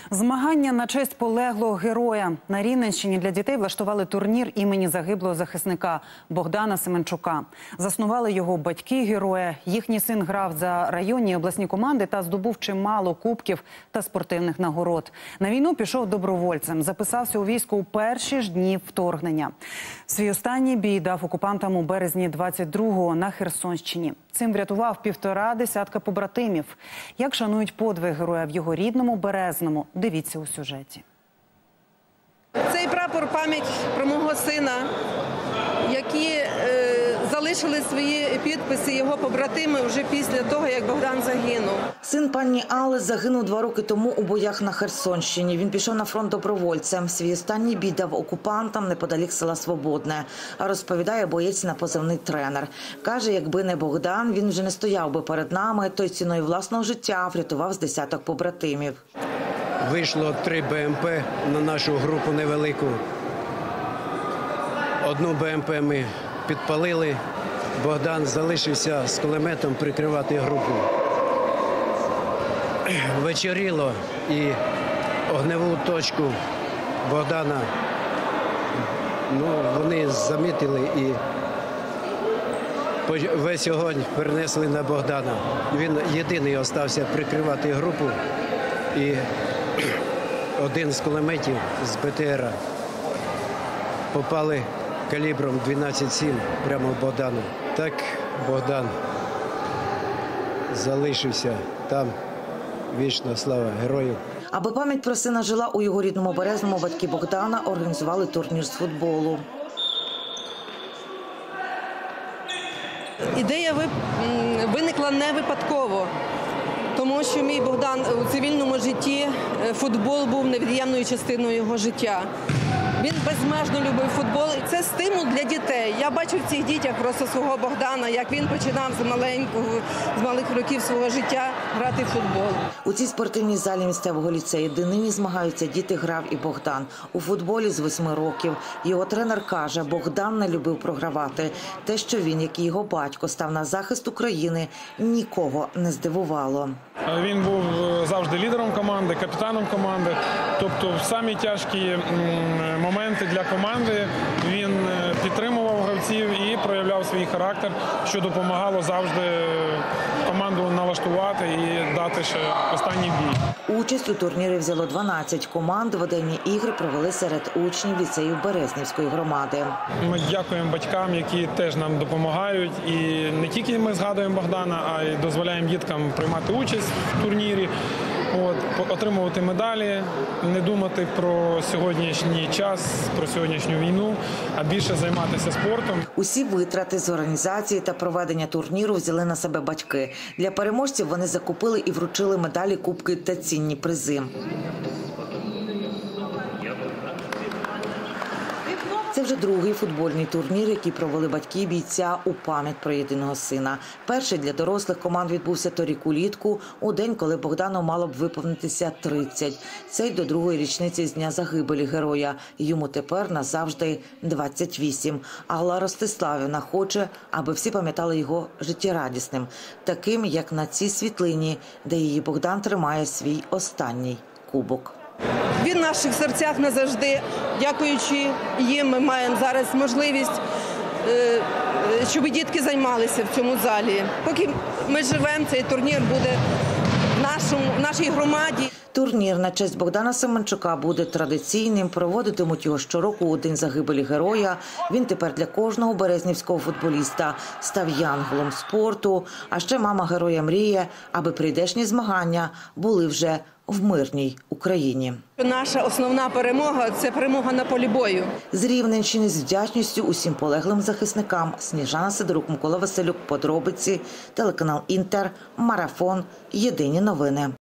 Змагання на честь полеглого героя. На Рівненщині для дітей влаштували турнір імені загиблого захисника Богдана Семенчука. Заснували його батьки героя. Їхній син грав за районні і обласні команди та здобув чимало кубків та спортивних нагород. На війну пішов добровольцем. Записався у військо у перші ж дні вторгнення. Свій останній бій дав окупантам у березні 22-го на Херсонщині. Цим врятував 1,5 десятка побратимів. Як шанують подвиг героя в його рідному Березному, дивіться у сюжеті. Цей прапор – пам'ять про мого сина, які залишили свої підписи його побратими вже після того, як Богдан загинув. Син пані Алли загинув 2 роки тому у боях на Херсонщині. Він пішов на фронт добровольцем. Свій останній бій дав окупантам неподалік села Свободне. Розповідає боєць на позивний «Тренер». Каже, якби не Богдан, він вже не стояв би перед нами, той ціною власного життя врятував з десяток побратимів. Вийшло 3 БМП на нашу групу невелику. Одну БМП ми підпалили. Богдан залишився з кулеметом прикривати групу. Вечоріло і огневу точку Богдана вони замітили і весь огонь перенесли на Богдана. Він єдиний залишився прикривати групу і один з кулеметів з БТРа попали калібром 12,7 прямо в Богдану. Так Богдан залишився там. Вічна слава герою. Аби пам'ять про сина жила у його рідному Березному, батьки Богдана організували турнір з футболу. Ідея виникла не випадково, тому що мій Богдан у цивільному житті, футбол був невід'ємною частиною його життя. Він безмежно любив футбол, і це стимул для дітей. Я бачу в цих дітях просто свого Богдана, як він починав з малих років свого життя грати в футбол. У цій спортивній залі місцевого ліцею, де нині змагаються діти, грав і Богдан. У футболі з 8 років. Його тренер каже, Богдан не любив програвати. Те, що він, як і його батько, став на захист України, нікого не здивувало. Він був завжди лідером команди, капітаном команди. Тобто в самі тяжкі моменти для команди він підтримував гравців і проявляв свій характер, що допомагало завжди команду налаштувати і дати ще останній бій. Участь у турнірі взяло 12 команд. Воденні ігри провели серед учнів ліцеїв Березнівської громади. Ми дякуємо батькам, які теж нам допомагають. І не тільки ми згадуємо Богдана, а й дозволяємо діткам приймати участь в турнірі, отримувати медалі, не думати про сьогоднішній час, про сьогоднішню війну, а більше займатися спортом. Усі витрати з організації та проведення турніру взяли на себе батьки. Для переможців вони закупили і вручили медалі, кубки та цінні призи. Це вже другий футбольний турнір, який провели батьки бійця у пам'ять про єдиного сина. Перший для дорослих команд відбувся торік улітку, у день, коли Богдану мало б виповнитися 30. Цей до другої річниці з дня загибелі героя. Йому тепер назавжди 28. Алла Ростиславівна хоче, аби всі пам'ятали його життєрадісним. Таким, як на цій світлині, де її Богдан тримає свій останній кубок. Він в наших серцях назавжди. Дякуючи їм, ми маємо зараз можливість, щоб дітки займалися в цьому залі. Поки ми живемо, цей турнір буде в нашій громаді. Турнір на честь Богдана Семенчука буде традиційним. Проводитимуть його щороку у день загибелі героя. Він тепер для кожного березнівського футболіста став янголом спорту. А ще мама героя мріє, аби прийдешні змагання були вже в мирній Україні. Наша основна перемога – це перемога на полі бою. З Рівненщини з вдячністю усім полеглим захисникам. Сніжана Сидорук, Микола Василюк, подробиці, телеканал Інтер, Марафон, Єдині новини.